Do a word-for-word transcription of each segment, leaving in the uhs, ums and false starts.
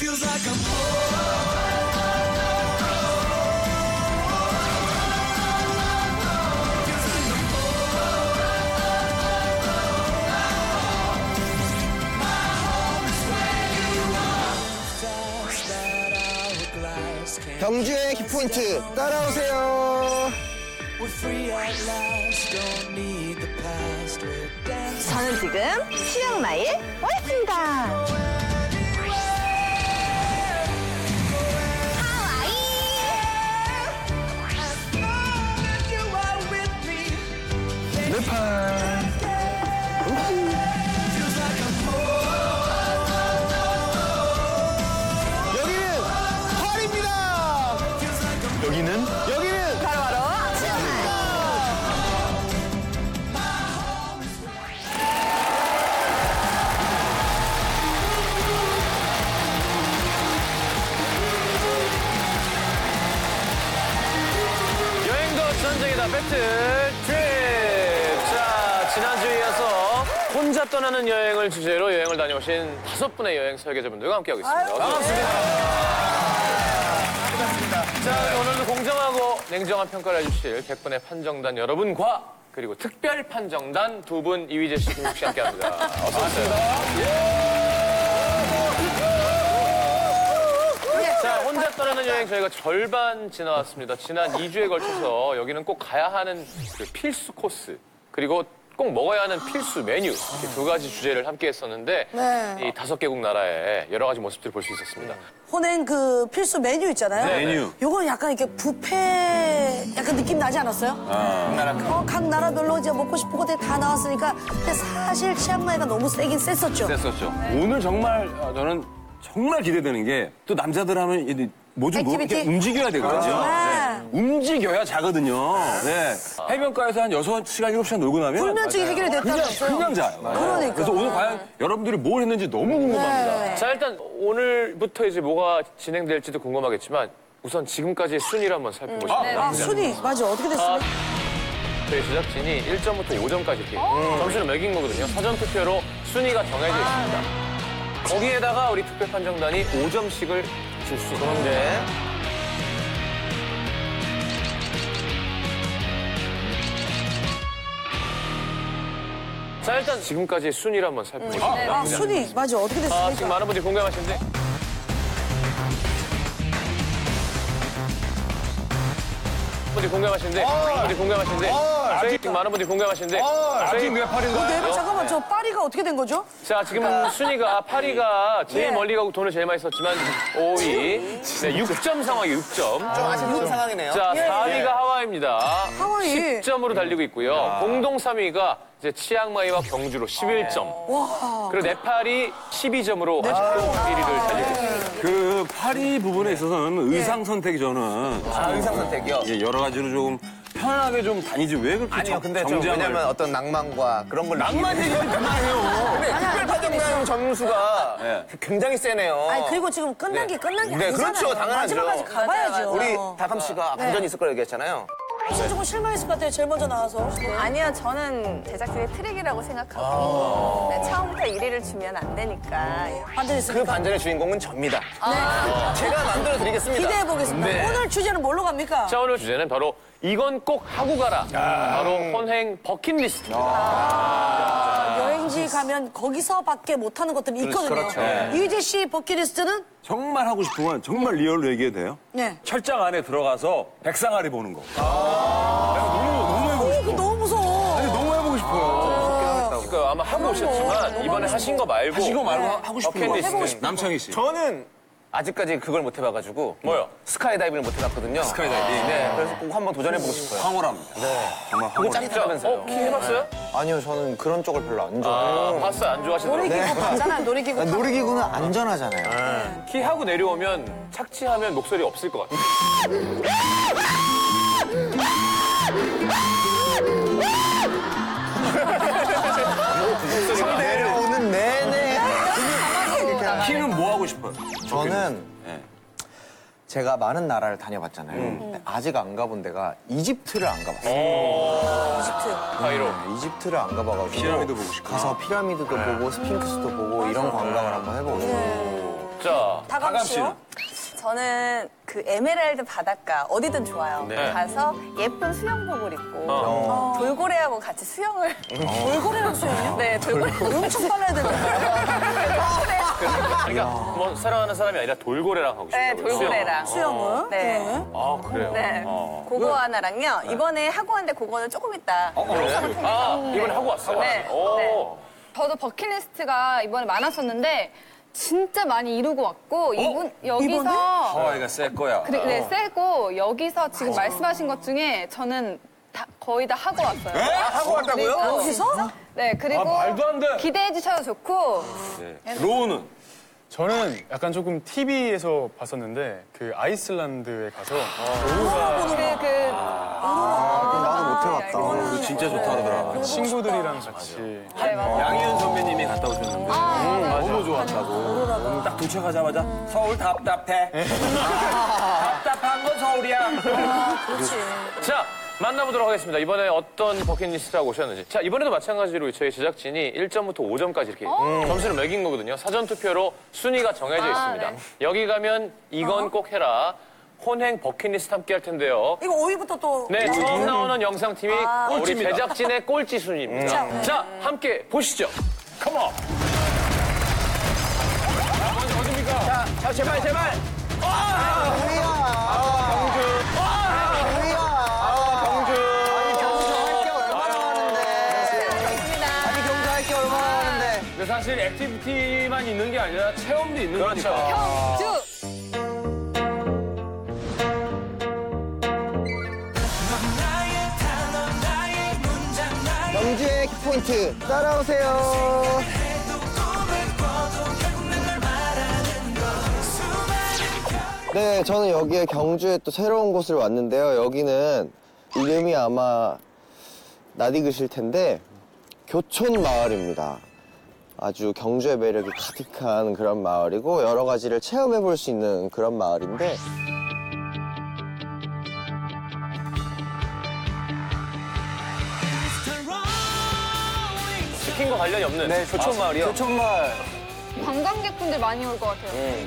경주의 키포인트 따라오세요. 저는 지금 치앙마이에 와 있습니다. 하와이! 네팔. 여기는 파리입니다. 여기는? 여기는 바로바로 치앙마이. 여행도 전쟁이다 배틀 트립. 자, 지난주에 이어서 혼자 떠나는 여행을 주제로 여행을 다녀오신 다섯 분의 여행 설계자분들과 함께하고 있습니다. 반갑습니다. 반갑습니다. 자, 오늘도 공정하고 냉정한 평가를 해주실 백 분의 판정단 여러분과 그리고 특별 판정단 두 분 이휘재 씨, 김국 씨 함께합니다. 어서 오세요. 자, 혼자 떠나는 여행 저희가 절반 지나왔습니다. 지난 이 주에 걸쳐서 여기는 꼭 가야 하는 그 필수 코스, 그리고 꼭 먹어야 하는 필수 메뉴, 이렇게 두 가지 주제를 함께 했었는데 네. 이 다섯 개국 나라의 여러 가지 모습들을 볼 수 있었습니다. 혼행 그 필수 메뉴 있잖아요. 네. 메뉴. 요건 약간 이렇게 뷔페 약간 느낌 나지 않았어요? 어, 각 나라별로 이제 먹고 싶은 것들이 다 나왔으니까. 근데 사실 치앙마이가 너무 세긴 셌었죠. 됐었죠. 오늘 정말 아, 저는 정말 기대되는 게 또 남자들 하면 뭐좀 뭐 이렇게 액티비티? 움직여야 되거든요. 아, 네. 움직여야 자거든요. 네. 해변가에서 한 여섯 시간, 일곱 시간 놀고 나면 불면증이 해결이 그냥, 됐다면서요? 그냥 자요. 그러니까. 그래서 오늘 과연 여러분들이 뭘 했는지 너무 궁금합니다. 네. 자, 일단 오늘부터 이제 뭐가 진행될지도 궁금하겠지만 우선 지금까지의 순위를 한번 살펴보시죠. 아, 순위. 맞아. 어떻게 됐어요? 아, 저희 제작진이 일 점부터 오 점까지 이렇게 점수를 매긴 거거든요. 사전 투표로 순위가 정해져 있습니다. 거기에다가 우리 특별 판정단이 오 점씩을 줄 수 있는데 자, 일단 지금까지의 순위를 한번 살펴보시죠. 아, 순위. 맞아. 어떻게 아, 됐습니까? 지금 많은 분들이 공감하시는데 분들이 공감하시는데 분들이 공감하시는데 저희 지금 많은 분들이 공감하시는데 아직 왜 팔인가요? 네, 잠깐만. 저 파리가 어떻게 된 거죠? 자, 지금 순위가 파리가 제일 네. 멀리 가고 돈을 제일 많이 썼지만 오 위. 네, 육 점 상황이에요, 육 점. 좀 아쉽은 상황이네요. 자, 사 위가 하와이입니다. 하와이. 십 점으로 달리고 있고요. 공동 삼 위가 이제 치앙마이와 경주로 십일 점. 그리고 네팔이 십이 점으로 아직도 일 위를 달리고 있습니다. 그 파리 부분에 있어서는 의상 선택이 저는 아, 의상 선택이요? 예, 여러 가지로 조금 편하게 좀 다니지 왜 그렇게 아니요, 정- 근데 저 정장을- 왜냐면 어떤 낭만과 그런 걸 낭만 얘기는 그만해요. 근데 특별 판정단 점수가 네. 굉장히 세네요. 아니, 그리고 지금 끝난 게 끝난 게 네, 아니잖아요. 그렇죠. 당연하죠. 마지막까지 가봐야죠. 우리 다감 씨가 반전이 있을 거라고 얘기했잖아요. 혹시 조금 실망했을 것 같아요. 제일 먼저 나와서. 아니요, 저는 제작진의 트릭이라고 생각하고 네, 처음부터 일 위를 주면 안 되니까. 반전 그 있으니까. 반전의 주인공은 접니다. 제가 만들어 드리겠습니다. 기대해 보겠습니다. 네. 오늘 주제는 뭘로 갑니까? 자, 오늘 주제는 바로 이건 꼭 하고 가라. 바로 혼행 버킷리스트입니다. 아, 여행지 가면 거기서밖에 못하는 것들이 있거든요. 그렇죠. 이휘재 씨 버킷리스트는? 정말 하고 싶은 건 정말 리얼로 얘기해도 돼요? 네. 철장 안에 들어가서 백상아리 보는 거. 내가 너무, 너무 해보고 어, 싶어. 이거 너무 무서워. 아니, 너무 해보고 싶어요. 그러니까 아마 하고 오셨지만 이번에 하신 거 말고 하신 거 말고 하- 하고 싶은 거. 버킷리스트. 남창희 씨. 저는 아직까지 그걸 못 해봐가지고 뭐요? 스카이다이빙을 못 해봤거든요. 스카이다이빙. 네, 그래서 꼭 한번 도전해보고 싶어요. 황홀합니다. 정말 그거 황홀합니다. 자, 짜릿하면서요. 어, 키 해봤어요? 아니요, 저는 그런 쪽을 별로 안 좋아해요. 아, 봤어요. 안 좋아하시더라고요. 놀이기구 봤잖아요. 놀이기구. 타고. 놀이기구는 안전하잖아요. 키 하고 내려오면 착지하면 목소리 없을 것 같아요. 내려오는 내내. 키는 뭐 하고 싶어요? 저는 네. 제가 많은 나라를 다녀봤잖아요. 근데 아직 안 가본 데가 이집트를 안 가봤어요. 이집트. 가이로. 네, 이집트를 안 가봐가지고 피라미드 보고 싶고. 가서 피라미드도 보고 스핑크스도 보고 이런 관광을 한번 해보고 싶어요. 자, 다감 씨요? 저는 그 에메랄드 바닷가 어디든 좋아요. 네. 가서 예쁜 수영복을 입고 어. 돌고래하고 같이 수영을. 돌고래랑 수영이요? 네, 돌고래. 엄청 빨라야 되는데. 그러니까 뭐 사랑하는 사람이 아니라 돌고래랑 하고 싶어요. 네, 돌고래랑. 수영을? 네. 아, 그래요? 네. 어. 그거 하나랑요. 이번에 하고 왔는데 그거는 조금 있다. 영상을 통해서. 아, 이번에 하고 왔어요? 네. 오. 네. 저도 버킷리스트가 이번에 많았었는데 진짜 많이 이루고 왔고 이분 여기서 하와이가 셀 거야. 그리, 네, 세고 여기서 지금 말씀하신 것 중에 저는 다, 거의 다 하고 왔어요. 하고 왔다고요? 그리고- 여기서? 네, 그리고 아, 말도 안 돼. 기대해 주셔도 좋고 네. 로우는? 저는 약간 조금 티비에서 봤었는데 그 아이슬란드에 가서 오루가 그, 그 나도 못 해봤다. 어, 진짜 좋다 그러더라. 친구들이랑 같이 네, 맞아요. 양희은 선배님이 갔다 오셨는데 너무 좋았다고. 딱 도착하자마자 서울 답답해. 답답한 건 서울이야. 자, 만나보도록 하겠습니다. 이번에 어떤 버킷리스트라고 오셨는지. 자, 이번에도 마찬가지로 저희 제작진이 일 점부터 오 점까지 이렇게 점수를 매긴 거거든요. 사전 투표로 순위가 정해져 아, 있습니다. 네. 여기 가면 이건 꼭 해라. 혼행 버킷리스트 함께 할 텐데요. 이거 오 위부터 또. 네, 처음 나오는 영상팀이 우리 꼴찌입니다. 제작진의 꼴찌 순위입니다. 자, 함께 보시죠. 컴온. 자, 제발, 제발. 아, 경주야. 아, 경주. 아, 경주야. 아, 경주. 아니, 경주 할 게 얼마나 많은데. 아니, 경주 할 게 얼마나 많은데. 근데 사실 액티비티만 있는 게 아니라 체험도 있는 그렇죠. 거니까. 쭉! 경주의 키포인트 따라오세요. 네, 저는 여기에 경주에 또 새로운 곳을 왔는데요. 여기는 이름이 아마 낯익으실 텐데 교촌 마을입니다. 아주 경주의 매력이 가득한 그런 마을이고 여러 가지를 체험해 볼 수 있는 그런 마을인데 치킨과 관련이 없는 네, 교촌 마을이요. 교촌 마을. 관광객분들 많이 올 것 같아요. 네.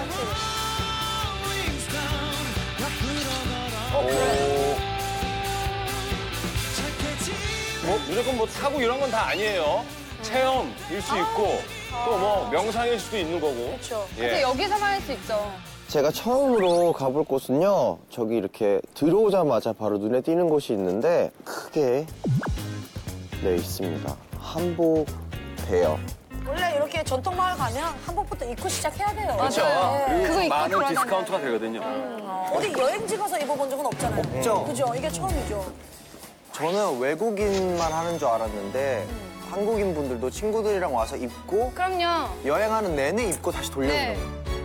뭐 무조건 뭐 타고 이런 건 다 아니에요. 체험일 수 있고 또 뭐 명상일 수도 있는 거고. 그렇죠. 근데 여기서만 할 수 있죠. 제가 처음으로 가볼 곳은요. 저기 이렇게 들어오자마자 바로 눈에 띄는 곳이 있는데 크게 네 있습니다. 한복대역. 원래 이렇게 전통마을 가면 한복부터 입고 시작해야 돼요. 그렇죠. 네. 그거 입고 많은 돌아다녀요. 디스카운트가 되거든요. 어디 여행지 가서 입어본 적은 없잖아요. 없죠. 그죠? 이게 처음이죠. 저는 외국인만 하는 줄 알았는데 한국인 분들도 친구들이랑 와서 입고 그럼요. 여행하는 내내 입고 다시 돌려주는 네.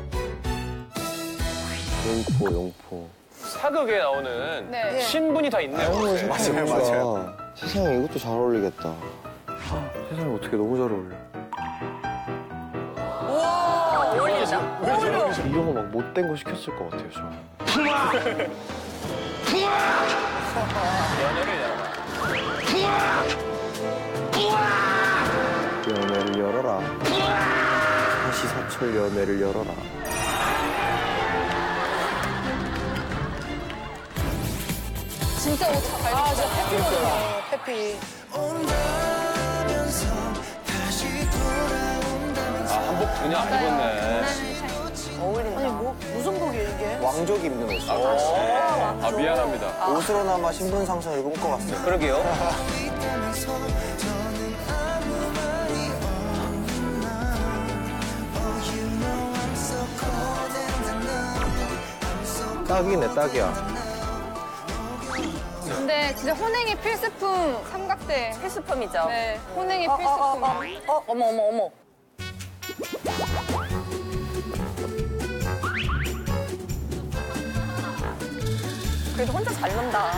거예요. 용포, 용포. 사극에 나오는 네. 신분이 다 있네요. 맞아요, 맞아요. 맞아요. 세상에 이것도 잘 어울리겠다. 세상에 어떻게 너무 잘 어울려. 우와, 어울린다. 이런 거 막 못된 거 시켰을 것 같아요, 저. 연애를 열어라. 사시사철 연애를 열어라. 진짜 옷 잘. 아, 저 페피거든요. 페피. 아, 한복 그냥 입었네. 아니, 뭐, 무슨 복이에요, 이게? 왕족이 입는 옷이요. 아, 미안합니다. 옷으로나마 신분상승을 꿈꿔봤어요. 그러게요. 딱이네, 딱이야. 근데 진짜 혼행의 필수품 삼각대. 필수품이죠. 네, 혼행의 어, 필수품. 어, 어, 어, 어, 어머, 어머, 어머. 그래도 혼자 잘 논다.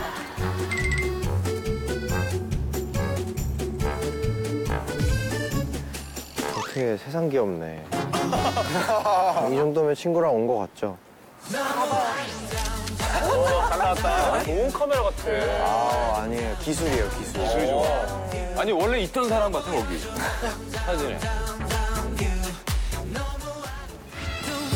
어떻게 세상 귀엽네. 이 정도면 친구랑 온 거 같죠? 잘 나왔다. 좋은 카메라 같아. 아, 아니에요. 기술이에요, 기술. 기술이 좋아. 아니, 원래 있던 사람 같아, 거기. 사진에.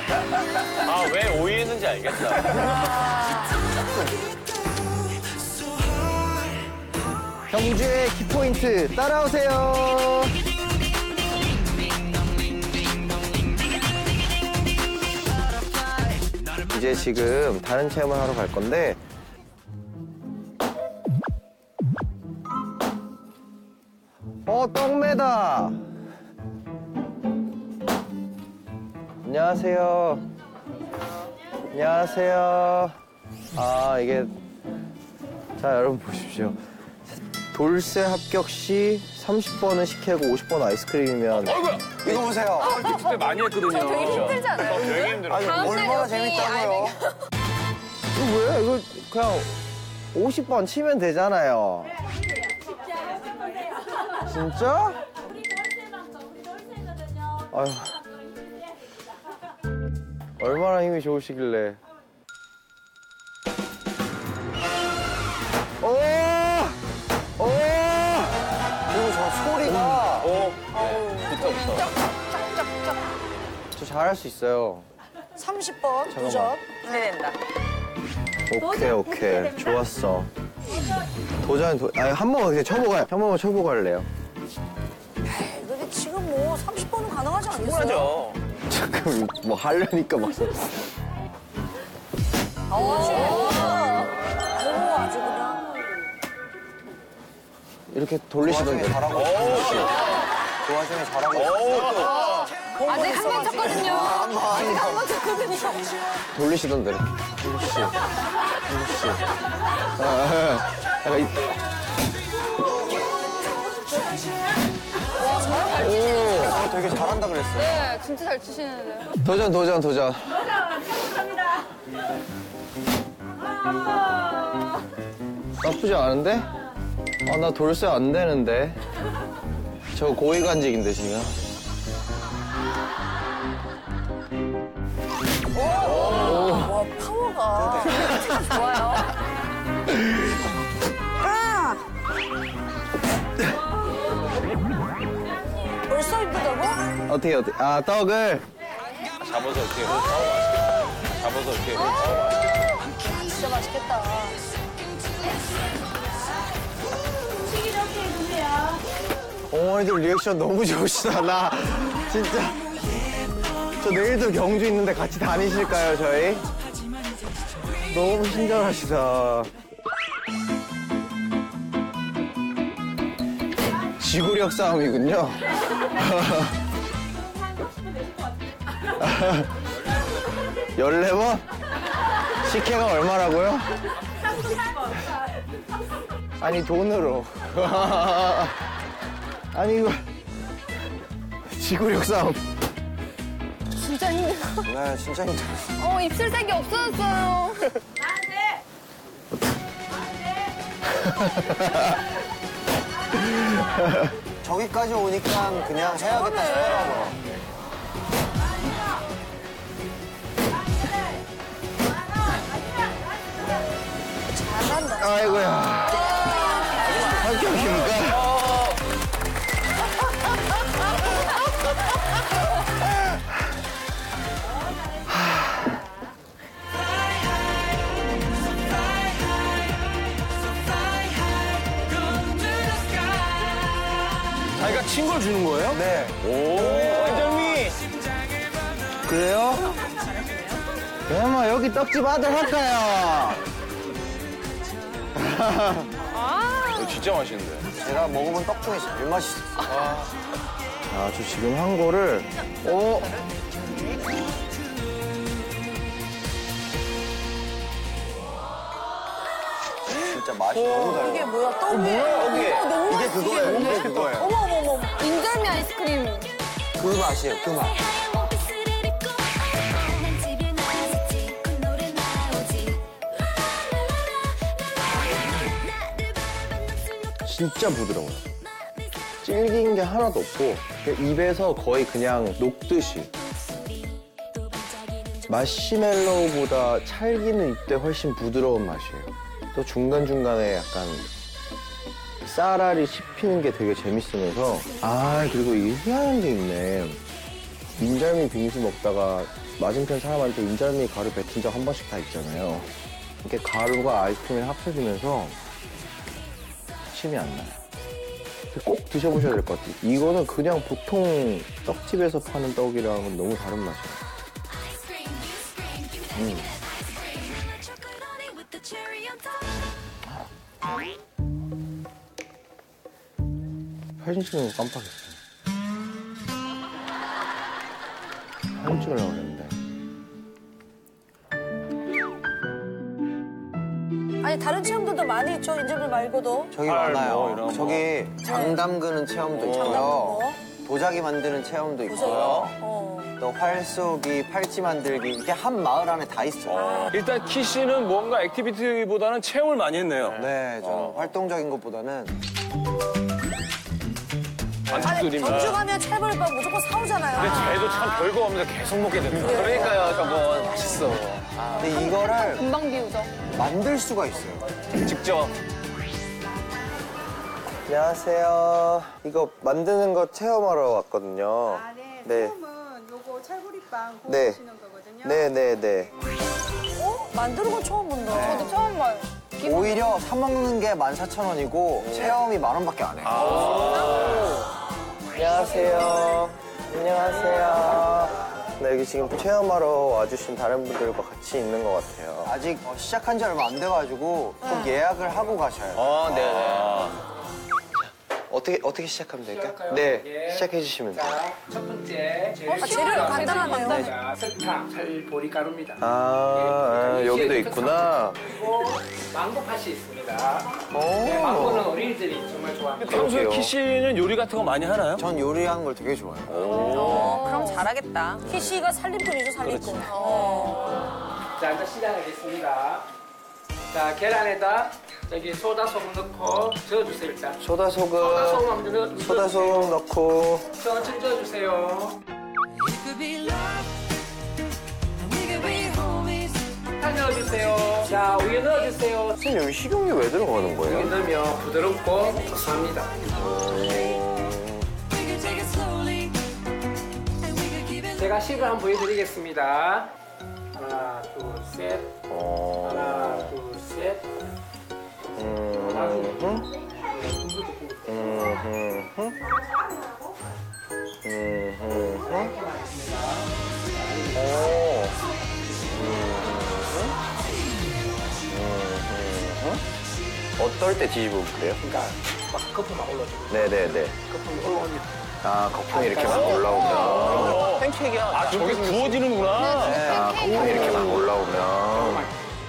아, 왜 오해했는지 알겠다. 경주의 키포인트 따라오세요. 이제 지금 다른 체험을 하러 갈 건데 어, 떡매다. 안녕하세요. 안녕하세요. 아, 이게 자, 여러분 보십시오. 돌쇠 합격 시 삼십 번은 식혜고 오십 번 아이스크림이면 어이구야! 이거 보세요. 그때 많이 했거든요. 되게 힘들지 않아요? 어, 되게 힘들어. 아니, 다음 날 얼마나 여기 재밌다고요? 이거 뭐야? 이거 그냥 오십 번 치면 되잖아요. 진짜? 아유. 얼마나 힘이 좋으시길래. 오! 오! 그리고 저 소리가. 오, 네. 붙어, 붙어. 저 잘할 수 있어요. 삼십 번 도전. 기대된다. 오케이, 오케이. 좋았어. 도전, 도, 아니, 한 번만 그냥 쳐보고, 한 번만 쳐보고 할래요. 근데 지금 뭐 삼십 번은 가능하지 않겠어요? 충분하죠. 잠깐, 뭐 하려니까 막. 오, 아주 그냥. 이렇게 돌리시던데. 잘하고. 그 와중에 잘하고. 아직 한 번 쳤거든요. 아직 한 번 쳤거든요. 돌리시던데. 돌리시. 돌리시. 아, 아, 약간 이. 오, 되게 잘한다 그랬어요. 네, 진짜 잘 치시는데. 도전, 도전, 도전. 나쁘지 않은데? 아, 나 돌쇠 안 되는데. 저 고위관직인데, 지금. 와, 파워가. 좋아요. 아! 벌써 힘들다고? 어떻게, 어떻게. 아, 떡을. 잡아서 이렇게. 어, 맛있겠다. 잡아서 이렇게. 진짜 맛있겠다. 어머니들 리액션 너무 좋으시다. 나 진짜. 저 내일도 경주 있는데 같이 다니실까요, 저희? 너무 친절하시다. 지구력 싸움이군요. 열네 번? 식혜가 얼마라고요? 아니, 돈으로. 아니, 이거. 지구력 싸움. 진짜 힘들어. 네, 진짜 힘들었어. 어, 입술색이 없어졌어요. 저기까지 오니까 그냥 해야겠다 싶더라고. 잘한다. 아이고야. 합격입니까? 자기가 친 걸 주는 거예요? 네. 오, 완전히. 그래요? 그냥 뭐 여기 떡집 아들 할까요? 이거 진짜 맛있는데. 제가 먹어본 떡 중에 제일 맛있어요. 아, 저 지금 한 거를, 어? 진짜 맛이 너무 달라. 이게 뭐야, 떡이? 이게? 너무 이게 그거예요. 이게 그거예요. 어머, 어머, 어머. 인절미 아이스크림. 그 맛이에요, 그 맛. 진짜 부드러워요. 질긴 게 하나도 없고 그냥 입에서 거의 그냥 녹듯이. 마시멜로우보다 찰기는 이때 훨씬 부드러운 맛이에요. 또 중간중간에 약간 쌀알이 씹히는 게 되게 재밌으면서 아, 그리고 이게 희한한 게 있네. 민절미 빙수 먹다가 맞은편 사람한테 인절미 가루 뱉은 적 한 번씩 다 있잖아요. 이게 가루가 아이스크림을 합쳐지면서 침이 안 나요. 꼭 드셔보셔야 될 것 같아요. 이거는 그냥 보통 떡집에서 파는 떡이랑은 너무 다른 맛이에요. 음. 사진 찍는 거 깜빡했어요. 사진 찍으려고 그랬는데. 아니 다른 체험들도 많이 있죠. 인절미 말고도. 저기 팔, 많아요. 뭐 이런 거. 저기 장 담그는 체험도 있고요. 담그는 거. 도자기 만드는 체험도 보세요. 있고요. 어. 또 활쏘기, 팔찌 만들기 이게 한 마을 안에 다 있어요. 일단 키 씨는 뭔가 액티비티보다는 체험을 많이 했네요. 네, 저는 활동적인 것보다는 아니 반죽들이면. 경주 가면 찰벌밥 무조건 사오잖아요. 근데 쟤도 참 별거 없는데 계속 먹게 된다. 그러니까요, 저거 맛있어. 근데 이거를 금방 비우죠. 만들 수가 있어요. 직접. 안녕하세요. 이거 만드는 거 체험하러 왔거든요. 아, 네. 네. 처음은 요거 찰구리빵 네. 구우시는 거거든요. 네, 네, 네. 어? 만드는 건 처음 본다. 저도 처음 봐요. 오히려 사 먹는 게 만 사천 원이고 체험이 만 원밖에 안 해요. 안녕하세요. 안녕하세요. 네, 여기 지금 체험하러 와주신 다른 분들과 같이 있는 것 같아요. 아직 어, 시작한 지 얼마 안 돼가지고 꼭 예약을 하고 가셔야 돼요. 아, 네네. 어떻게, 어떻게 시작하면 될까요? 네, 시작해 주시면 돼요. 자, 첫 번째 제일 아, 재료가 간단하네요. 자, 설탕, 찰보리가루입니다. 아, 아, 여기도 있구나. 그리고 망고 팥이 있습니다. 네, 망고는 어린이들이 정말 좋아합니다. 평소에 그러게요. 키 씨는 요리 같은 거 많이 하나요? 전 요리하는 걸 되게 좋아해요. 어, 그럼 잘하겠다. 키씨가 살림꾼이죠, 살림꾼. 어. 자, 이제 시작하겠습니다. 자, 계란에다 여기 소다 소금 넣고 저어주세요, 일단. 소다 소다 소금, 소금 한번 넣어, 소다 소금 넣고. 천천히 저어주세요. 다 넣어주세요. 자, 우유 넣어주세요. 선생님, 여기 식용유 왜 들어가는 우유 거예요? 넣으면 부드럽고 고소합니다. 제가 식을 한번 보여드리겠습니다. 하나, 둘, 셋. 어, 하나, 둘, 셋. 음, 음, 음, 음, 음, 음. 오. 어떨 때 뒤집으면 그래요? 그러니까 막 거품 막 올라오죠. 네네네. 거품이 올라옵니다. 아, 거품이 이렇게 막 올라오면. 팬케이크야. 아, 저게 구워지는구나. 네, 아, 거품이 이렇게 막 올라오면.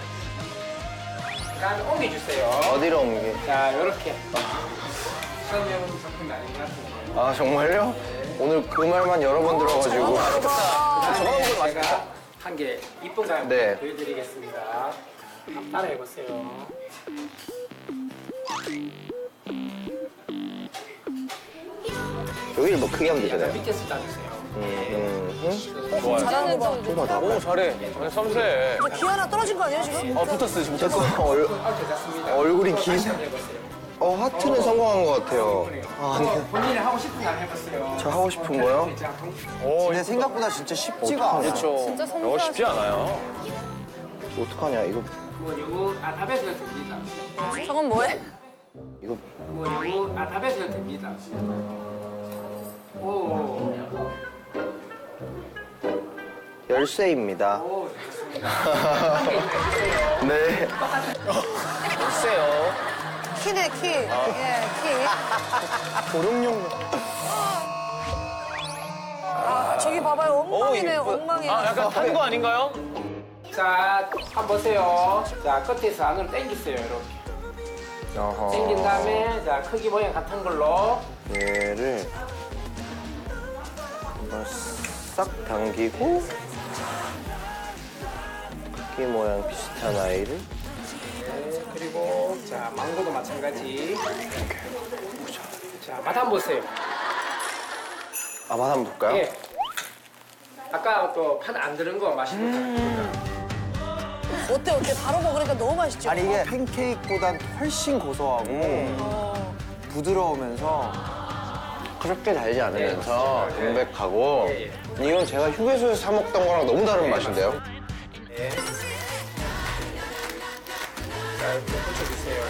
그다음에 옮겨주세요. 어디로 옮기? 자, 요렇게. 처음 해보는 작품이 아닌 것 같은데. 아, 정말요? 오늘 그 말만 여러 번 들어가지고. 그다음에 제가 한 개 이쁜 거 한번 네. 보여드리겠습니다. 한번 따라해보세요. 여기를 뭐 크게 하면 되잖아요. 밑에서 따주세요. 음, 음. 좋아요. 잘하는 거 봐. 음. 오, 잘해. 아니, 섬세해. 귀 하나 떨어진 거 아니에요, 지금? 어, 붙었어요, 지금. 자꾸 얼, 아, 괜찮습니다. 얼굴이 긴. 해보세요. 어, 하트는 성공한 것 같아요. 아, 네. 본인이 하고 싶은 거 한번 해보세요. 저 하고 싶은 거요? 자, 근데 생각보다 진짜 쉽지가 않아요. 그렇죠. 진짜 이거 섬세하시다. 쉽지 않아요. 어떡하냐, 이거, 뭐 요거 알파벳을 됩니다. 저건 뭐해? 이거. 뭐 요거 알파벳을 됩니다. 오, 열쇠입니다. 오, 좋습니다. 네. 글쎄요. 키네, 키. 예, 키. 고룡용. 아, 저기 봐봐요. 엉망이네, 이거- 엉망이네. 아, 약간 탄 거 아닌가요? 자, 한번 보세요. 자, 끝에서 안으로 당기세요, 이렇게. 어허. 당긴 다음에, 자, 크기 모양 같은 걸로. 얘를 한번 싹 당기고 크기 모양 비슷한 아이를 네, 그리고, 자, 망고도 마찬가지. 자, 맛 한번 보세요. 아, 맛 한번 볼까요? 예. 아까 또 판 안 들은 거 맛있는 거. 어때, 어때? 바로 먹으니까 너무 맛있죠? 아니 이게 팬케이크보단 훨씬 고소하고 부드러우면서 그렇게 달지 않으면서 담백하고 이건 제가 휴게소에서 사 먹던 거랑 너무 다른 맛인데요. 네. 자, 이렇게 붙여주세요,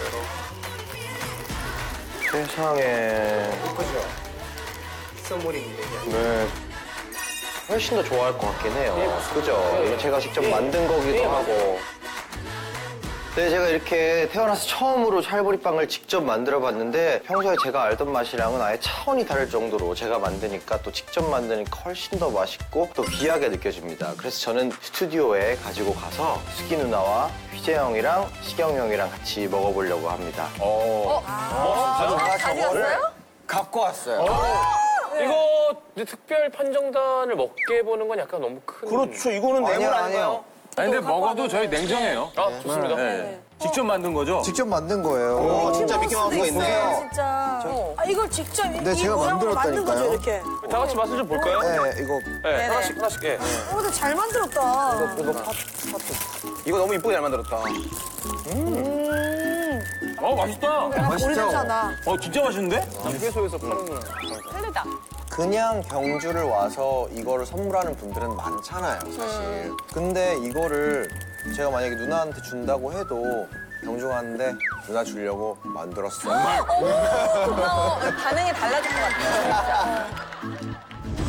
여러분. 세상에. 예쁘죠? 선물입니다. 이게. 네. 훨씬 더 좋아할 것 같긴 해요. 네, 맞습니다. 그죠? 네. 이거 제가 직접 네. 만든 거기도 네, 하고. 네, 제가 이렇게 태어나서 처음으로 찰보리빵을 직접 만들어 봤는데 평소에 제가 알던 맛이랑은 아예 차원이 다를 정도로 제가 만드니까 또 직접 만드니까 훨씬 더 맛있고 또 귀하게 느껴집니다. 그래서 저는 스튜디오에 가지고 가서 수기 누나와 휘재 형이랑 시경 형이랑 같이 먹어보려고 합니다. 어. 제가 가져갔어요? 갖고 왔어요. 이거 이제 특별 판정단을 먹게 해보는 건 약간 너무 큰. 그렇죠. 이거는 아니요, 내물 아니에요. 아닌가요? 아니, 근데 먹어도 저희 냉정해요. 아, 좋습니다. 네. 직접 만든 거죠? 직접 만든 거예요. 오, 진짜 미키마우스가 있네요. 진짜. 아, 이걸 직접 이, 네, 이 제가 모양으로 만든 거죠, 만들었다니까요. 이렇게. 다 같이 맛을 좀 볼까요? 네, 이거 네, 하나씩, 하나씩. 예. 어, 근데 잘 만들었다. 이거 파, 파트. 이거 너무 이쁘게 잘 만들었다. 어, 맛있다. 오래됐잖아. 어, 진짜 맛있는데? 휴게소에서 파는 틀리다. 그냥 경주를 와서 이거를 선물하는 분들은 많잖아요, 사실. 근데 이거를 제가 만약에 누나한테 준다고 해도 경주 갔는데 누나 주려고 만들었어요. 고마워. 반응이 달라질 것 같아요. 진짜.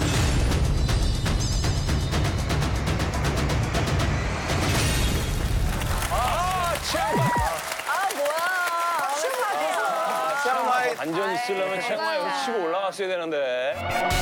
아, 치앙마이. 아, 뭐야. 축하해. 치앙마이. 안전히 쓰려면 치앙마이 여기 치고 올라갔어야 되는데.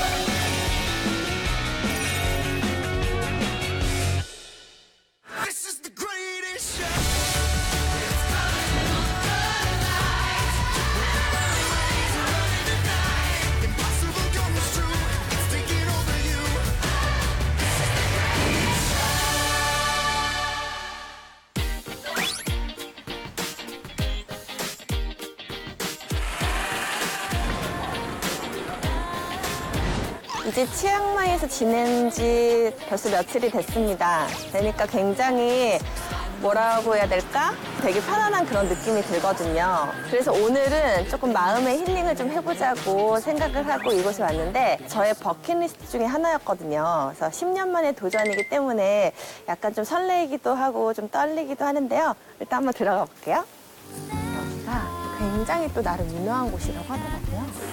이제 치앙마이에서 지낸 지 벌써 며칠이 됐습니다. 그러니까 굉장히 뭐라고 해야 될까? 되게 편안한 그런 느낌이 들거든요. 그래서 오늘은 조금 마음의 힐링을 좀 해보자고 생각을 하고 이곳에 왔는데 저의 버킷리스트 중에 하나였거든요. 그래서 십 년 만의 도전이기 때문에 약간 좀 설레이기도 하고 좀 떨리기도 하는데요. 일단 한번 들어가 볼게요. 여기가 굉장히 또 나름 유명한 곳이라고 하더라고요.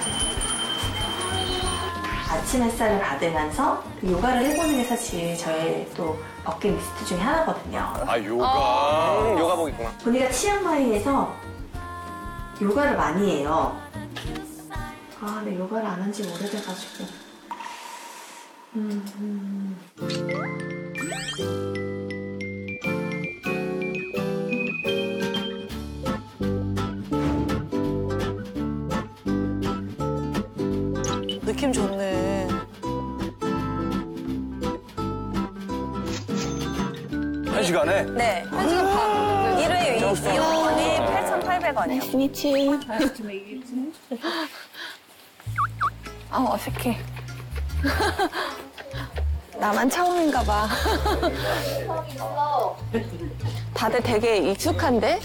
아침 햇살을 받으면서 요가를 해보는 게 사실 저의 또 버킷리스트 중에 하나거든요. 아, 요가. 음, 요가복 있구나. 보니까 치앙마이에서 요가를 많이 해요. 아, 근데 요가를 안 한 지 오래돼가지고. 음, 느낌 좋네. 한 시간에? 네. 한 시간 반. 일 회 이용권이 팔천팔백 원이요. 아, 어색해. 나만 처음인가 봐. 다들 되게 익숙한데?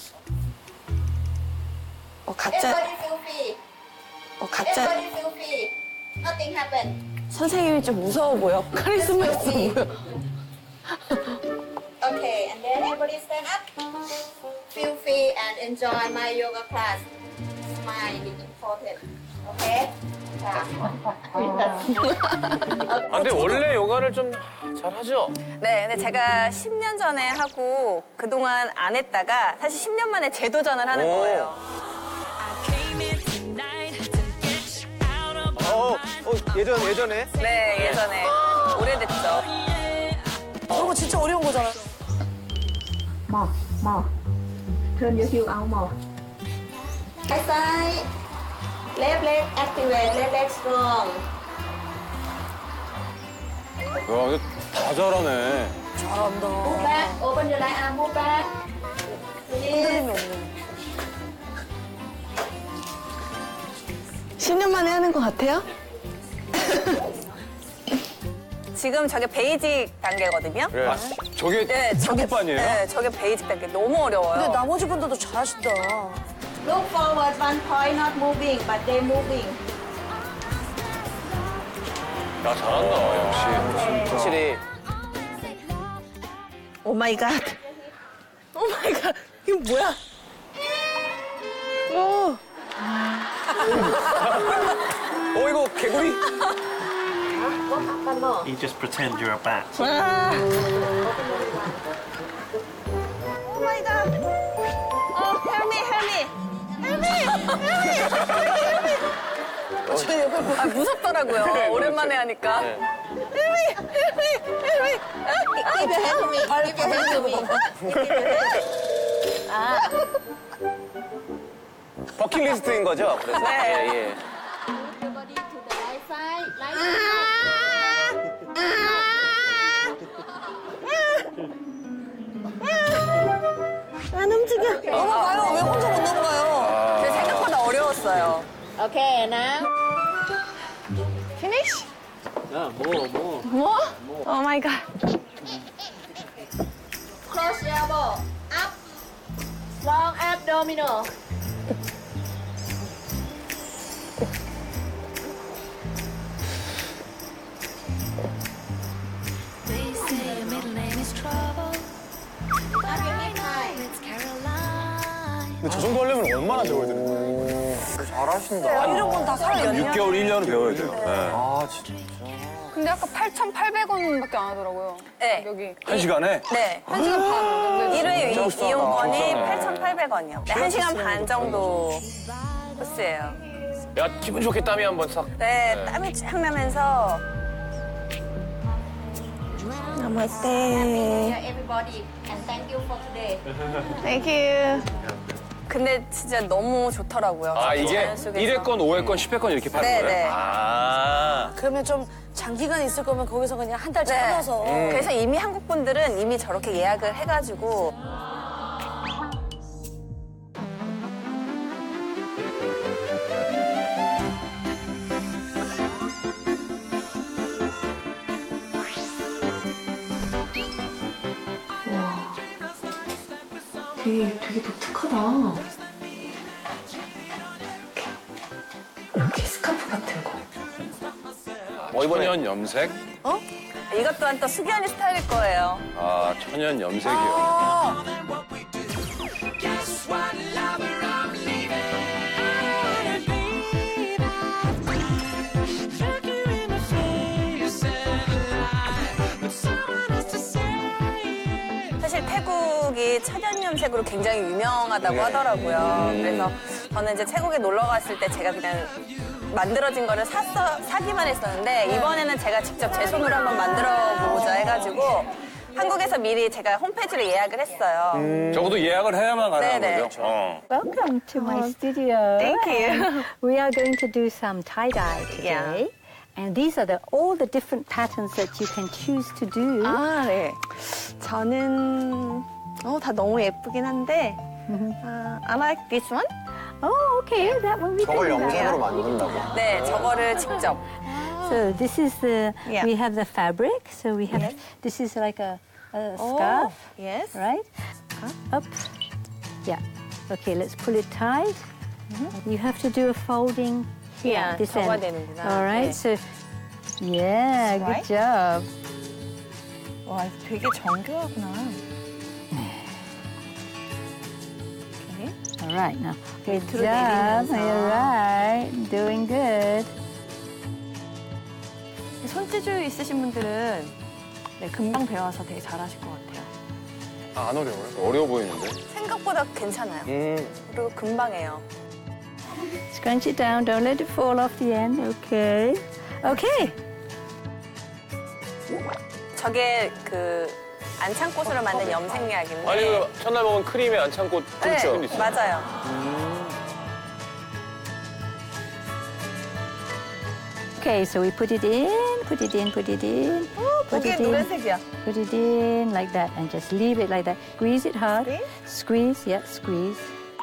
어, 가짜, Everybody feel free. 어, 가짜. Everybody feel free. Nothing happened. 선생님이 좀 무서워 보여. 카리스마 있어 보여. Okay, and then everybody stand up. Feel free and enjoy my yoga class. Smile is important. Okay? 자. 아, 근데 원래 요가를 좀 잘하죠? 네, 근데 제가 십 년 전에 하고 그동안 안 했다가 사실 십 년 만에 재도전을 하는 오. 거예요. 어, 어, 예전, 예전에? 네, 예전에. 오래됐죠. 저거 진짜 어려운 거잖아. Một, một. Turn your heel out more. Right side. Left leg activate. Left leg strong. 야, 이거 다 잘하네. 잘한다. Move back. Open your right arm. Move back. 흔들림이 Yes. 없네. 십 년 만에 하는 것 같아요? 지금 저게 베이직 단계거든요. 그래. 아, 저게 네, 저게, 초급반이에요? 네, 저게 베이직 단계. 너무 어려워요. 근데 나머지 분들도 잘하신다. Look forward. One point. Not moving, but they moving. 야, 잘한다, 역시. 확실히. 오 마이 갓. 오 마이 갓. 이거 뭐야? 오. 어, 이거 개구리? You just pretend you're a bat. 와. 오 마이 갓. 어, help me, help me. help me. help me. 저 옆에 뭐. 아, 무섭더라고요. 오랜만에 하니까. 네. help me, help me, help me. Give your hand to me. Give your hand to me. Give your hand. 아. 버킷리스트인 거죠? 그래서. 네. 예, 예. 안 움직여. 넘어가요. 왜 혼자 못 넘어가요? 제 생각보다 어려웠어요. Okay, now. Finish? 야, 뭐, 뭐. 뭐? Oh my god. Close your elbow. Up. Strong abdominal. They say your middle name is trouble. But I know it's Caroline. 근데 저 정도 하려면 얼마나 배워야 되는 거예요? 잘하신다. 이런 건 다 살아요. 육 개월, 일 년은 배워야 돼요. 네. 아, 진짜. 근데 아까 팔천팔백 원밖에 안 하더라고요. 네. 여기. 한 시간에? 네. 한 시간 반. 근데 일 회 비싸다. 이용권이 비싸네. 팔천팔백 원이요. 네, 한 시간 반 정도 코스예요. 야, 기분 좋게 땀이 한번 싹. 네, 땀이 쫙 나면서. 나마스테. Everybody, and thank you for today. Thank you. 근데 진짜 너무 좋더라고요. 아, 이게 자연 속에서. 일 회권, 오 회권, 십 회권 이렇게 파는 네, 거예요? 네. 아. 그러면 좀 장기간 있을 거면 거기서 그냥 한 달 찾아서. 네. 그래서 이미 한국 분들은 이미 저렇게 예약을 해가지고. 되게, 되게 독특하다. 이렇게 스카프 같은 거. 어, 천연 염색? 어? 이것 또한 또 수견이 스타일일 거예요. 아, 천연 염색이요. 아. 사실 태국이 천연 염색으로 굉장히 유명하다고 하더라고요. 그래서 저는 이제 태국에 놀러 갔을 때 제가 그냥 만들어진 거를 샀어, 사기만 했었는데 이번에는 제가 직접 제 손으로 한번 만들어 보고자 해가지고 한국에서 미리 제가 홈페이지로 예약을 했어요. 적어도 예약을 해야만 가능한 네네. 거죠? 어. Welcome to my studio. Thank you. We are going to do some tie-dye today. And these are the, all the different patterns that you can choose to do. 아, 네. 저는 어, 다 너무 예쁘긴 한데 아, I like this one. Oh, okay. That one we 저걸 can do. 영상으로 만든다고? 네, 저거를 직접. So this is the, Yeah. we have the fabric. So we have, Yes. this is like a, a Oh, scarf, yes. right? Up. Yeah. Okay, let's pull it tight. You have to do a folding. Yeah, this 접어야 end. 되는구나. All right. 네. So, yeah, good Right? job. 와, 되게 정교하구나. All right, now. Good 밑으로 job. 내리면서. All right. Doing good. 손재주 있으신 분들은 네, 금방 배워서 되게 잘하실 것 같아요. 아, 안 어려워요? 어려워 보이는데? 생각보다 괜찮아요. 음. 그리고 금방 해요. Scrunch it down. Don't let it fall off the end. Okay. Okay. 저게 그 안창꽃으로 만든 염색약인데. 아니, 그 첫날 먹은 크림에 안창꽃 네, 크림 있어요. 맞아요. Okay, so we put it in, put it in, put it in. Put 그게 it in. 노란색이야. Put it in like that and just leave it like that. Squeeze it hard. Squeeze? Squeeze, yeah, squeeze.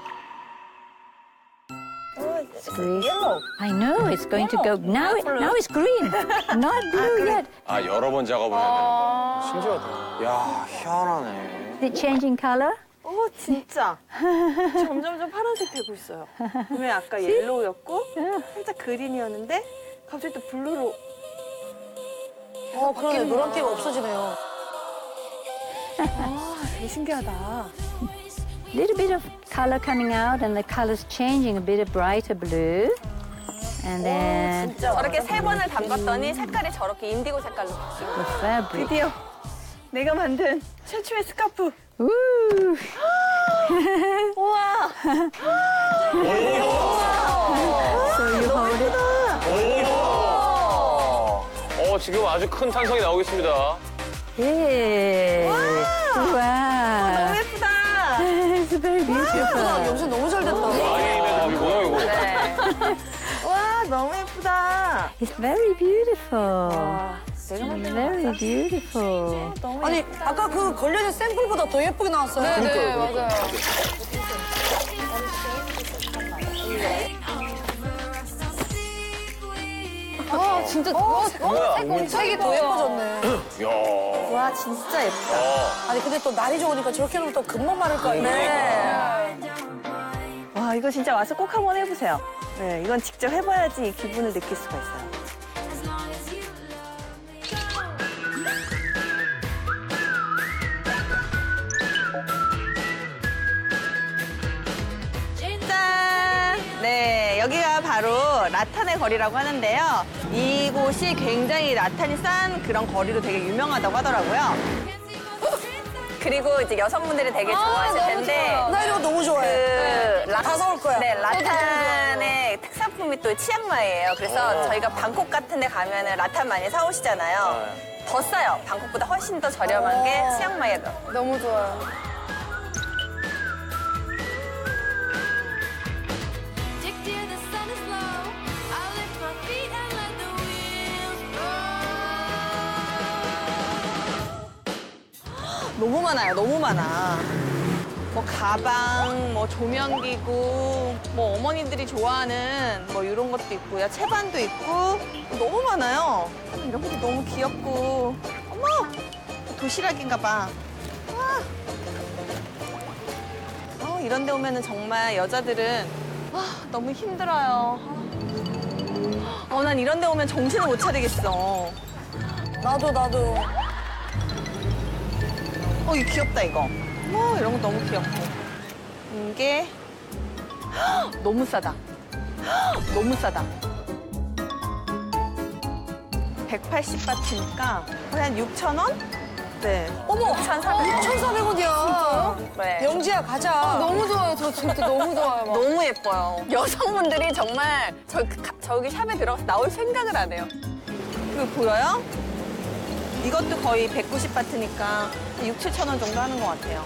Squeeze. Yellow. I know, it's going to go. Now, it, now it's green. Not blue yet. 아, 여러 번 작업을 해야 되는 거. 신기하다. 야, 희한하네. Is it changing color? 오, 진짜. 점점점 파란색 되고 있어요. 분명히 아까 옐로우였고 살짝 그린이었는데 갑자기 또 블루로. 어, 그러네. 노란기가 없어지네요. 아, 되게 신기하다. Little bit of color coming out, and the color's changing, a bit of brighter blue. And then 저렇게 세 번을 담갔더니 색깔이 저렇게 인디고 색깔로 바뀌고. the fabric. 드디어 내가 만든 최초의 스카프. Woo! 우와. So you hold it. 어, 지금 아주 큰 탄성이 나오겠습니다. Yeah. 너무 Wow. 예쁘다. It's very beautiful. 염색 너무 잘 됐다. 아, 이거 뭐야, 이거. 네. 와, 너무 예쁘다. It's very beautiful. 내가 만든 Very beautiful. 너무 아니, 아까 그 걸려있는 샘플보다 더 예쁘게 나왔어요. 네, 맞아요. 아, 진짜, 와, 색, 색이 더 예뻐졌네. 이야. 와, 진짜 예쁘다. 아니, 근데 또 날이 좋으니까 저렇게 하면 또 금방 마를 거 아니에요? 네. 와, 이거 진짜 와서 꼭 한번 해보세요. 네, 이건 직접 해봐야지 이 기분을 느낄 수가 있어요. 짠! 네, 여기가 바로 라탄의 거리라고 하는데요. 이곳이 굉장히 라탄이 싼 그런 거리로 되게 유명하다고 하더라고요. 그리고 이제 여성분들이 되게 좋아하실 너무 텐데. 좋아요. 나 이런 거 너무 좋아해. 그 라- 다 사올 거야. 네, 라탄의 특산품이 또 치앙마이예요. 그래서 저희가 방콕 같은 데 가면은 라탄 많이 사오시잖아요. 더 싸요. 방콕보다 훨씬 더 저렴한 게 치앙마이예요. 너무 좋아요. Dig till the sun is low. I lift my feet and let the wheels roll. 너무 많아요. 너무 많아. 뭐 가방, 뭐 조명기구, 뭐 어머니들이 좋아하는 뭐 이런 것도 있고요. 채반도 있고 너무 많아요. 이런 것도 너무 귀엽고. 어머! 도시락인가 봐. 와. 어, 이런 데 오면은 정말 여자들은 와, 너무 힘들어요. 어, 난 이런 데 오면 정신을 못 차리겠어. 나도, 나도. 어, 이거 귀엽다, 이거. 어, 이런 거 너무 귀엽고. 이게 헉, 너무 싸다. 헉, 너무 싸다. 백팔십 바트니까 거의 한 육천 원? 네. 어머! 육천사백 원이야. 네. 영지야, 가자. 너무 좋아요. 저 진짜 너무 좋아요. 막. 너무 예뻐요. 여성분들이 정말 저, 가- 저기 샵에 들어가서 나올 생각을 안 해요. 이거 보여요? 이것도 거의 백구십 바트니까 육, 칠천 원 정도 하는 것 같아요.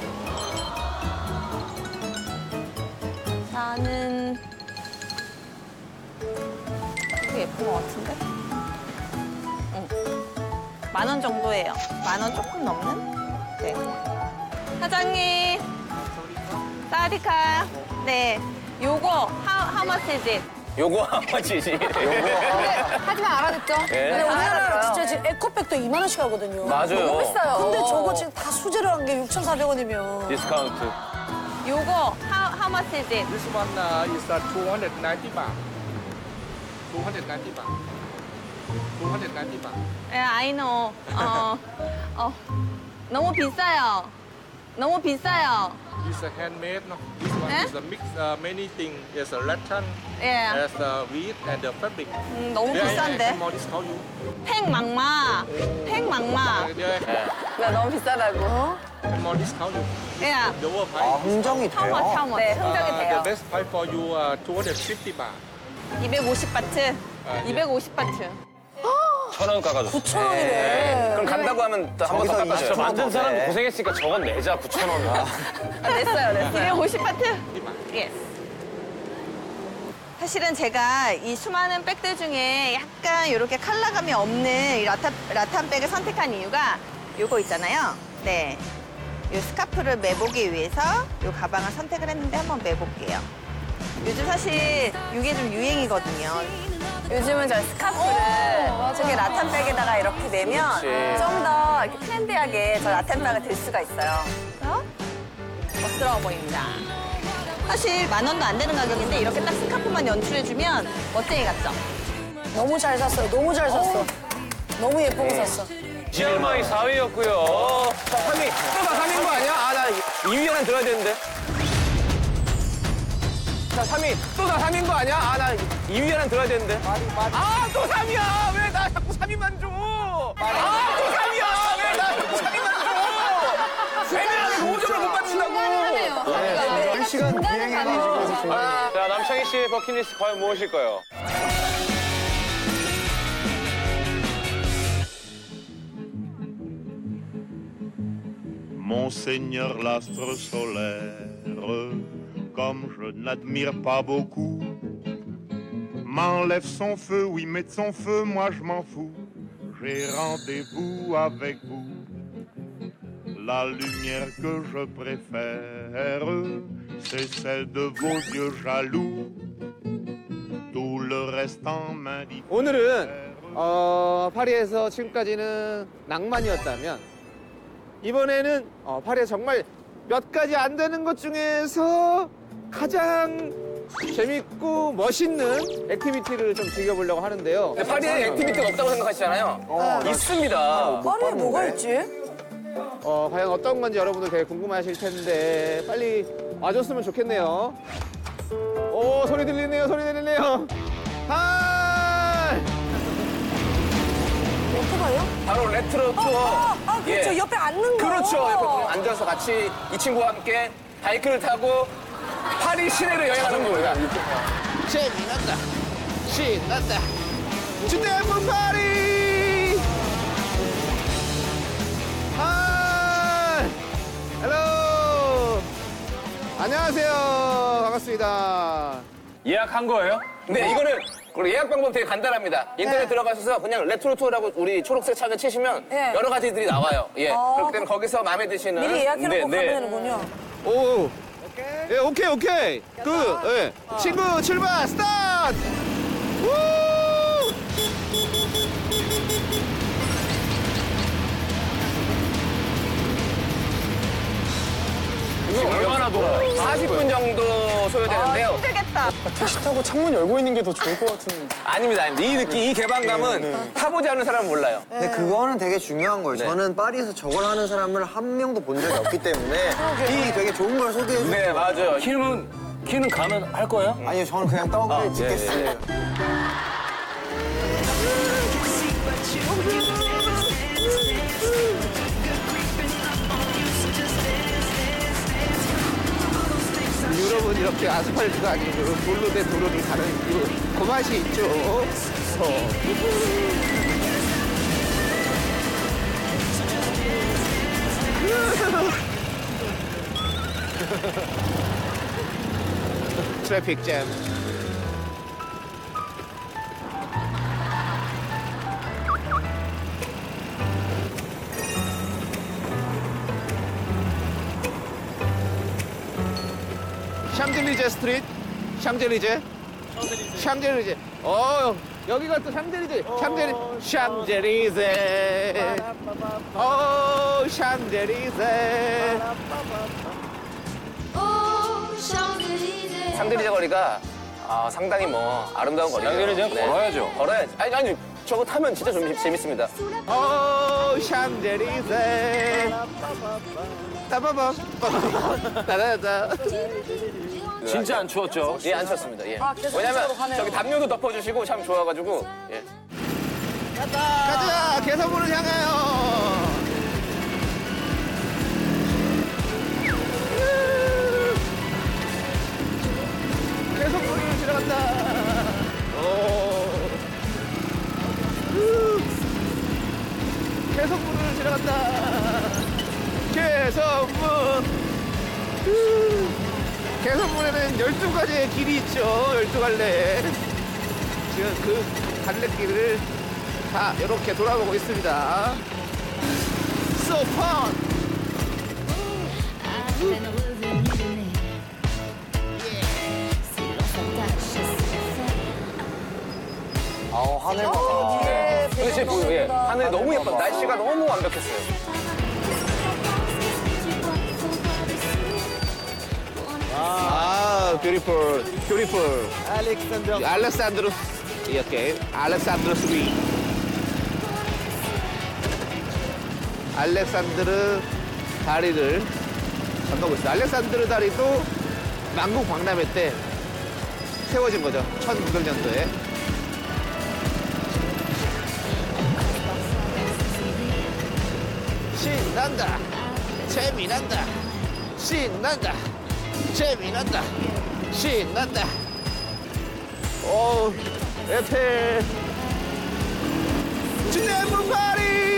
나는 되게 예쁜 것 같은데? 응. 만 원 정도예요. 만 원 조금 넘는? 네. 사장님. 사디카. 네. 요거, how, how much is it? 요거 한 번치지. 요거. 하지만 알아듣죠? 예. 근데 우리나라 알아요. 진짜 지금 에코백도 이만 원씩 하거든요. 맞아요. 너무 비싸요. 근데 저거 지금 다 수제로 한 게 육천사백 원이면. 디스카운트. 요거, how, how much is it? This one uh, is uh, two hundred ninety baht. two hundred ninety baht. two hundred ninety baht. 예, I know. 어, 어, 너무 비싸요. 너무 비싸요. It's a handmade. No? This one Eh? is a mix uh, many things. There's a rattan, 예. there's a wheat, and the fabric. 음, 너무 Yeah, yeah, 비싼데. yeah. More discount you. 팽막마. 팽막마. Yeah, yeah. 나 너무 비싸다고. And more discount you. 예. Lower 아, price. 흥정이 How much, how 돼요? much? 네, 흥정이 Uh, 돼요. the best price for you uh, two hundred fifty baht. 이백오십 바트. 아, 예. 이백오십 바트. 천 원 깎아줬어. 구천 원이래. 그럼 간다고 하면 또 한 번 더 저기서 저 깎아줘요. 이천 원 만든 사람도 네. 고생했으니까 저건 내자, 구천 원. 아, 냈어요, 냈어요. 이백오십 바트? 예. 사실은 제가 이 수많은 백들 중에 약간 이렇게 컬러감이 없는 이 라타, 라탄 백을 선택한 이유가 요거 있잖아요. 네. 요 스카프를 매보기 위해서 요 가방을 선택을 했는데 한번 매볼게요. 요즘 사실 이게 좀 유행이거든요. 요즘은 저 스카프를 저기 라탄백에다가 이렇게 내면 그렇지. 좀 더 이렇게 트렌디하게 저 라탄백을 들 수가 있어요. 그래서 멋스러워 보입니다. 사실 만 원도 안 되는 가격인데 이렇게 딱 스카프만 연출해주면 멋쟁이 같죠? 너무 잘 샀어요. 너무 잘 샀어. 너무 예쁜 거 샀어. 치앙마이 사 위였고요. 자, 삼 위. 또다 삼 위인 거 아니야? 아, 나 이 위 안에 들어야 되는데. 자, 삼 위. 또다 삼 위인 거 아니야? 아, 나 이 위 안에 들어야 되는데. 아, 또 삼 위야! 왜 나 자꾸 삼 위만 줘? 아, 또 삼 위야! 왜 나 자꾸 삼 위만 줘? 애매하게 오 점을 못 맞춘다고! 한 시간 비행해가지고 지금. 자, 남창희 씨의 버킷리스트 과연 무엇일까요? Monseigneur l'astre solaire, comme je n'admire pas beaucoup, m'enlève son feu, oui, met son feu, moi je m'en fous. J'ai rendez-vous avec vous. La lumière que je préfère, c'est celle de vos yeux jaloux. Tout le reste en m'indique. 오늘은 어, 파리에서 지금까지는 낭만이었다면 이번에는 어, 파리에 정말 몇 가지 안 되는 것 중에서 가장 재밌고 멋있는 액티비티를 좀 즐겨보려고 하는데요. 근데 파리에 액티비티가 없다고 생각하시잖아요. 어, 있습니다. 파리에 뭐가 있지? 어, 과연 어떤 건지 여러분들 되게 궁금하실 텐데 빨리 와줬으면 좋겠네요. 오, 소리 들리네요, 소리 들리네요. 하이! 오토바이요? 바로 레트로 투어. 아, 아, 그렇죠. 예. 옆에 앉는 거. 그렇죠. 옆에 그냥 앉아서 같이 이 친구와 함께 바이크를 타고 파리 시내를 여행하는 겁니다. 재미난다. 신난다. 주대문 파리! 하이! 헬로! 안녕하세요. 반갑습니다. 예약한 거예요? 네, 이거는 그리고 예약 방법 되게 간단합니다. 인터넷 네. 들어가셔서 그냥 레트로 투어라고 우리 초록색 창에 치시면 네. 여러 가지들이 나와요. 예. 어, 그렇기 때문에 거기서 마음에 드시는 미리 예약해놓고 네, 가면 네. 되는군요. 오. 예, 오케이, 오케이. 그, 예. 친구 출발, 스타트! 우! 이거 얼마나 돌아요? 사십 분 정도 소요되는데요. 힘들겠다. 택시 타고 창문 열고 있는 게 더 좋을 것 같은. 아닙니다, 아닙니다. 이 느낌, 이 개방감은 타보지 않은 사람은 몰라요. 근데 그거는 되게 중요한 거예요. 저는 파리에서 저걸 하는 사람을 한 명도 본 적이 없기 때문에 이 되게 좋은 걸 소개해 주세요. 네, 맞아요. 키는, 키는 가면 할 거예요? 아니요, 저는 그냥 떡을 찍겠어요. 유럽은 이렇게 아스팔트가 아니고 돌로 된 도로를 가는 그, 그 맛이 있죠. 어. 트래픽 잼. 샹젤리제 스트리트, 샹젤리제, 샹젤리제. 어, 여기가 또 샹젤리제, 샹젤리, 샹젤리제. 어, 샹젤리제. 샹들리제 거리가 아, 상당히 뭐 아름다운 거리예요. 샹들리제는 걸어야죠. 걸어야지. 아니, 아니, 저거 타면 진짜 좀 재밌습니다. 어, 샹젤리제. 따바밤, 따다다. 진짜 안 추웠죠? 예, 안 추웠습니다. 예. 아, 계속 왜냐면 이쪽으로 가네요. 저기 담요도 덮어주시고 참 좋아가지고. 예. 가자, 개성문을 향하여. 개성문을 지나간다. 오. 개성문을 지나간다. 개성문. 개성문에는 열두 가지의 길이 있죠. 열두 갈래. 지금 그 갈래길을 다 이렇게 돌아보고 있습니다. So fun! 아우, 하늘 봐. 네. 근데 제 보여, 예. 하늘이 너무 예뻐. 날씨가 너무 완벽했어요. 아, beautiful, beautiful. 알렉산드로. 알렉산드로. 이렇게 알렉산드로 스위. 알렉산드르 다리를 건너고 있어요. 알렉산드르 다리도 만국 박람회 때 세워진 거죠. 천구백 년도에. 신난다. 재미난다. 신난다. 재미난다. 신난다. 오, 에펠. 주네브 파리!